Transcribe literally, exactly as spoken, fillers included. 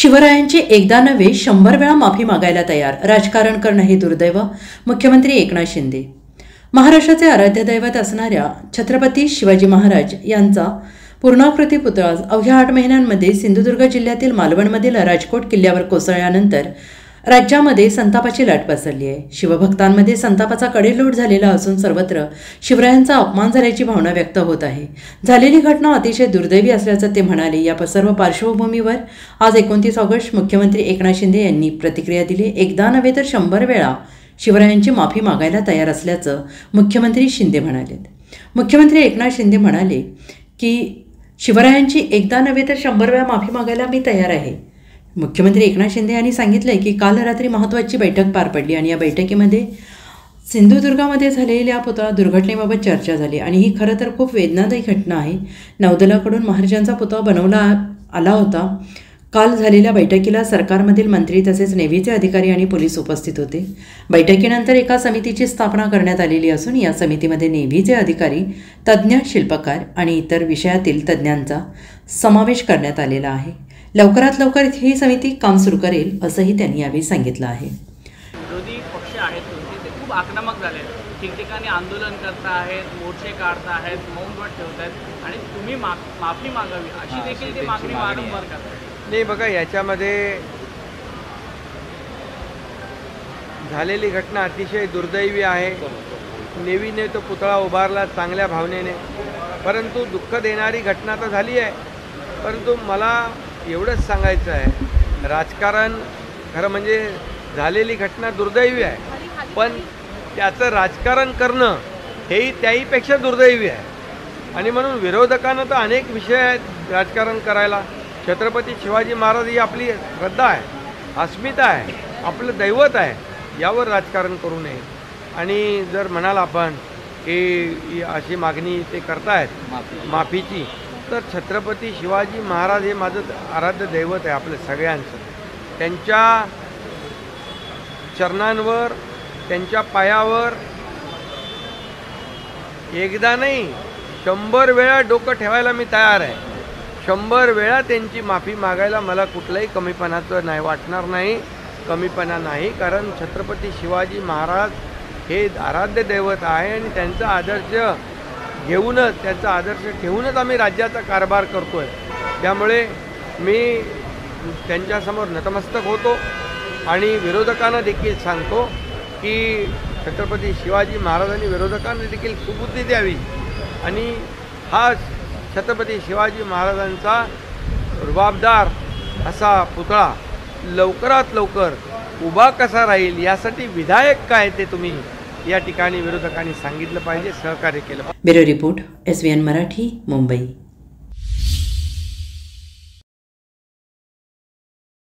शिवरायांची एकदा नव्हे शंभर वेळा माफी मागायला तयार, राजकारण करणं हे दुर्दैव, मुख्यमंत्री एकनाथ शिंदे। महाराष्ट्राचे आराध्य दैवत असणाऱ्या छत्रपती शिवाजी महाराज यांचा पूर्णाकृती पुतळा अवघ्या आठ महिन्यांमध्ये सिंधुदुर्ग जिल्ह्यातील मालवणमधील राजकोट किल्ल्यावर कोसळल्यानंतर राज्यामध्ये संतापाची लाट पसरली आहे। शिवभक्तांमध्ये संतापाचा कडेलोट झालेला असून सर्वत्र शिवरायांचा अपमान झाल्याची भावना व्यक्त होत आहे। झालेली घटना अतिशय दुर्दैवी असल्याचं ते म्हणाले। या सर्व पार्श्वभूमीवर आज एकोणतीस ऑगस्ट मुख्यमंत्री एकनाथ शिंदे यांनी प्रतिक्रिया दिली। एकदा नव्हे तर शंभर वेळा शिवरायांची माफी मागायला तयार असल्याचं मुख्यमंत्री शिंदे म्हणाले। मुख्यमंत्री एकनाथ शिंदे म्हणाले की शिवरायांची एकदा नव्हे तर शंभर वेळा माफी मागायला मी तयार आहे। मुख्यमंत्री एकनाथ शिंदे यांनी सांगितले की काल रात्री महत्त्वाची बैठक पार पडली आणि या बैठकीमध्ये सिंधुदुर्गामध्ये झालेल्या पुतळा दुर्घटनेबाबत चर्चा झाली आणि ही खरं तर खूप वेदनादायी घटना आहे। नौदलाकडून महाराजांचा पुतळा बनवला आला होता। काल झालेल्या बैठकीला सरकारमधील मंत्री तसेच नेव्हीचे अधिकारी आणि पोलीस उपस्थित होते। बैठकीनंतर एका समितीची स्थापना करण्यात आलेली असून या समितीमध्ये नेव्हीचे अधिकारी, तज्ज्ञ, शिल्पकार आणि इतर विषयातील तज्ज्ञांचा समावेश करण्यात आलेला आहे। लवकरात लवकर ही समिती काम सुरू करेल असंही त्यांनी यावेळी सांगितलं आहे। विरोधी पक्ष आहेत तुमचे ते खूप आक्रमक झाले, ठिकठिकाणी आंदोलन करत आहेत, मोर्चे काढत आहेत, मौनव्रत ठेवत आहेत आणि तुम्ही मा माफी मागावी अशी देखील ते मागणी वारंवार करतात। नाही बघा, याच्यामध्ये झालेली घटना अतिशय दुर्दैवी आहे। नेव्हीने तो पुतळा उभारला चांगल्या भावनेने, परंतु दुःख देणारी घटना तर झाली आहे। परंतु मला एवढंच सांगायचं आहे, राजकारण खरं म्हणजे झालेली घटना दुर्दैवी आहे, पण त्याचं राजकारण करणं हेही त्याहीपेक्षा दुर्दैवी आहे। आणि म्हणून विरोधकांना तर अनेक विषय आहेत राजकारण करायला। छत्रपती शिवाजी महाराज ही आपली श्रद्धा आहे, अस्मिता आहे, आपलं दैवत आहे, यावर राजकारण करू नये। आणि जर म्हणाल आपण की अशी मागणी ते करतायत माफीची, तर छत्रपती शिवाजी महाराज हे माझं आराध्य दैवत आहे आपल्या सगळ्यांचं। त्यांच्या चरणांवर, त्यांच्या पायावर एकदा नाही शंभर वेळा डोकं ठेवायला मी तयार आहे। शंभर वेळा त्यांची माफी मागायला मला कुठलाही कमीपणाचं नाही वाटणार नाही, कमीपणा नाही। कारण छत्रपती शिवाजी महाराज हे आराध्य दैवत आहे आणि त्यांचा आदर्श घेऊनच, त्यांचा आदर्श ठेवूनच आम्ही राज्याचा कारभार करतो आहे। त्यामुळे मी त्यांच्यासमोर नतमस्तक होतो आणि विरोधकांना देखील सांगतो की छत्रपती शिवाजी महाराजांनी विरोधकांना देखील सुबुद्धी द्यावी आणि हा छत्रपती शिवाजी महाराजांचा रुबाबदार असा पुतळा लवकरात लवकर उभा कसा राहील यासाठी विधायक काय ते तुम्ही या ठिकाणी विरोधकांनी सांगितलं पाहिजे, सहकार्य केलं पाहिजे। Bureau report, S V N Marathi, Mumbai.